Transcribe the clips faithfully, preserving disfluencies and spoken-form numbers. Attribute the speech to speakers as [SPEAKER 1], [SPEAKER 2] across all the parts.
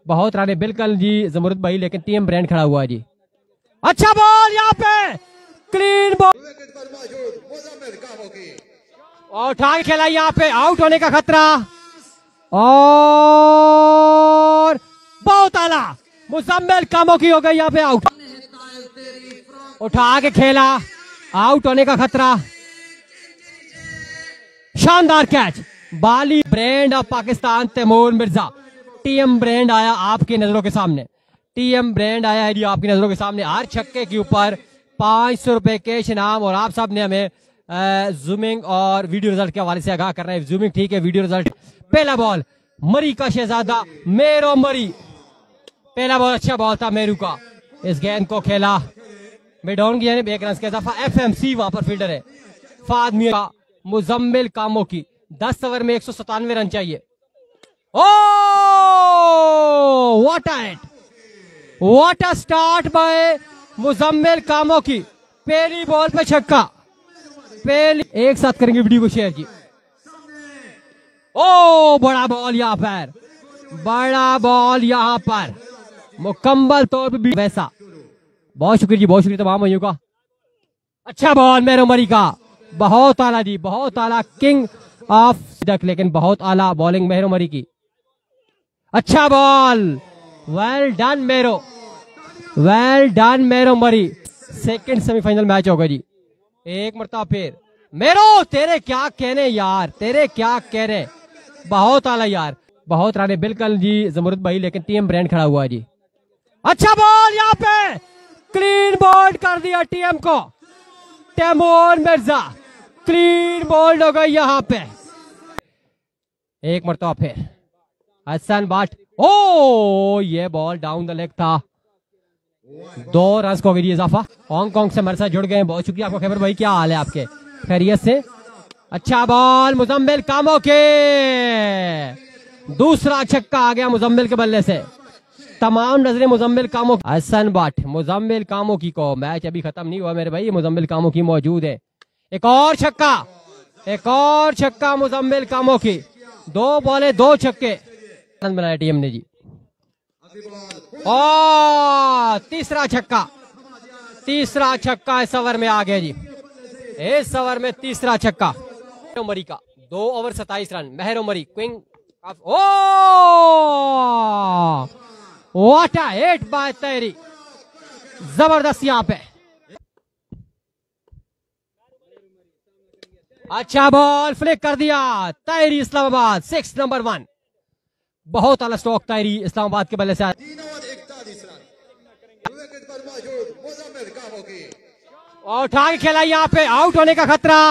[SPEAKER 1] बहुत राने बिल्कुल जी जमरुद भाई, लेकिन टीएम ब्रांड खड़ा हुआ है जी। अच्छा बॉल यहाँ पे, क्लीन बॉल और उठा के खेला, यहाँ पे आउट होने का खतरा और बहुत आला मुजम्मिल कामों की हो गई यहाँ पे आउट। उठा के खेला, आउट होने का खतरा, शानदार कैच। बाली brand of Pakistan Taimur Mirza, TM brand आया आपकी नजरों के सामने, टीएम ब्रांड आया है जी आपकी नजरों के सामने। हर छक्के के ऊपर पांच सौ रुपए कैश इनाम और आप सब ने हमें जूमिंग और वीडियो रिजल्ट के हवाले से आगाह कर रहे हैं। जूमिंग ठीक है, वीडियो रिजल्ट। पहला बॉल मरी का शहजादा मेरो मरी, पहला बॉल अच्छा बॉल था मेरू का, इस गेंद को खेला मिड ऑन की यानी एक रन का इजाफा। एफएमसी वहां पर फील्डर है फाद मिया। मुजम्मिल कामों की दस ओवर में एक सौ सतानवे रन चाहिए। Oh what a hit, what a start by Muzammil कामों की, पहली बॉल पे छक्का। पहली एक साथ करेंगे वीडियो को शेयर जी। ओ बड़ा बॉल यहाँ पर, बड़ा बॉल यहाँ पर मुकम्मल तौर पर भी वैसा। बहुत शुक्रिया जी, बहुत शुक्रिया तमाम भाइयों का। अच्छा बॉल मेरो मरी का, बहुत आला जी, बहुत आला, किंग ऑफ डक, लेकिन बहुत आला बॉलिंग मेरो मरी की। अच्छा बॉल, वेल डन मेरो, वेल डन मेरो मरी। सेकंड सेमीफाइनल मैच होगा जी। एक मरतबा फिर मेरो, तेरे क्या कहने यार, तेरे क्या कह रहे, बहुत आला यार, बहुत राने बिल्कुल जी जमरुद भाई, लेकिन टीएम ब्रांड खड़ा हुआ है जी। अच्छा बॉल यहाँ पे, क्लीन बॉल कर दिया टीएम को, तैमूर मिर्जा क्लीन बॉल्ड हो गई यहाँ पे। एक मरतबा फिर हसन बाट, ओ ये बॉल डाउन द लेग था, दो रन को गई इजाफा। हांगकांग से हमारे साथ जुड़ गए, बहुत शुक्रिया आपका। खैबर भाई क्या हाल है आपके, खैरियत से? अच्छा बॉल मुजम्मिल कामों के, दूसरा छक्का आ गया मुजम्मिल के बल्ले से। तमाम नजरें मुजम्मिल कामों, हसन बाट मुजम्मिल कामों की को, मैच अभी खत्म नहीं हुआ मेरे भाई, मुजम्मिल कामों की मौजूद है। एक और छक्का, एक और छक्का मुजम्मिल कामों की, दो बॉले दो छक्के, रन बनाया टीम ने जी। और तीसरा छक्का, तीसरा छक्का इस ओवर में आ गया जी, इस ओवर में तीसरा छक्का मरी का। दो ओवर सताइस रन, महरो मरी क्विंग ऑफ। Oh what a hit by तैरी, जबरदस्त यहाँ पे। अच्छा बॉल फ्लिक कर दिया तैरी इस्लामाबाद, सिक्स नंबर वन, बहुत आला स्टॉक तैरी इस्लामाबाद के बल्ले से। और उठा के खेला, यहाँ पे आउट होने का खतरा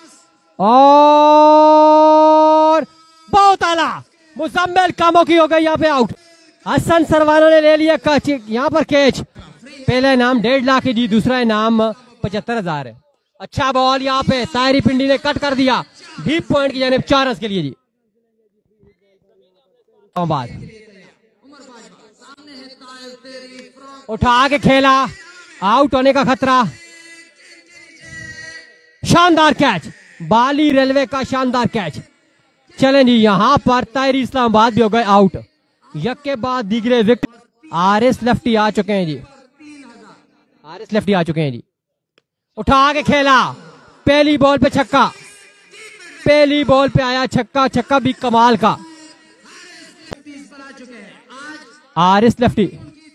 [SPEAKER 1] और बहुत आला मुजम्मिल कामों की हो गई यहाँ पे आउट। हसन सरवाना ने ले लिया कैच, यहाँ पर कैच। पहला इनाम डेढ़ लाख है जी, दूसरा इनाम पचहत्तर हजार है। अच्छा बॉल यहाँ पे तायरी पिंडी ने कट कर दिया, डीप पॉइंट की जानिब, चार रन के लिए जी। बाद उठा के खेला, आउट होने का खतरा, शानदार कैच, बाली रेलवे का शानदार कैच। चलें जी, यहां पर तायरी इस्लामाबाद भी हो गए आउट, यक के बाद दीगरे विकेट। आरएस लेफ्टी आ चुके हैं जी, आरएस लेफ्टी आ चुके हैं जी। उठा के खेला, पहली बॉल पे छक्का, पहली बॉल पे आया छक्का, छक्का भी कमाल का। आरएस लेफ्टी,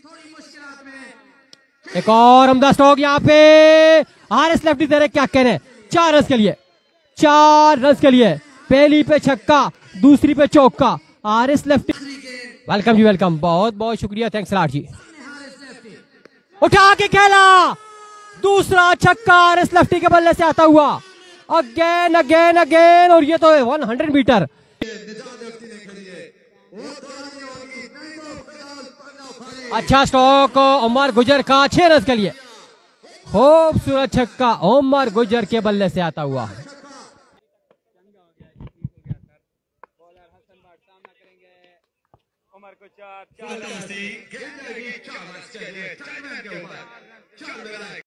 [SPEAKER 1] एक और अमदा स्ट्रोक यहाँ पे, आरएस लेफ्टी तेरे क्या कहने, चार रन के लिए, चार रन के लिए, पहली पे छक्का, दूसरी पे चौका। आरएस लेफ्टी वेलकम जी, वेलकम, बहुत बहुत शुक्रिया, थैंक्स लाट जी। उठा के खेला, दूसरा छक्का आरएस लेफ्टी के बल्ले से आता हुआ, अगेन अगेन अगेन, और ये तो है सौ मीटर। अच्छा स्ट्रोक उमर गुजर का, छह रन के लिए, खूबसूरत छक्का उमर गुजर के बल्ले से आता हुआ। उमर को चार चार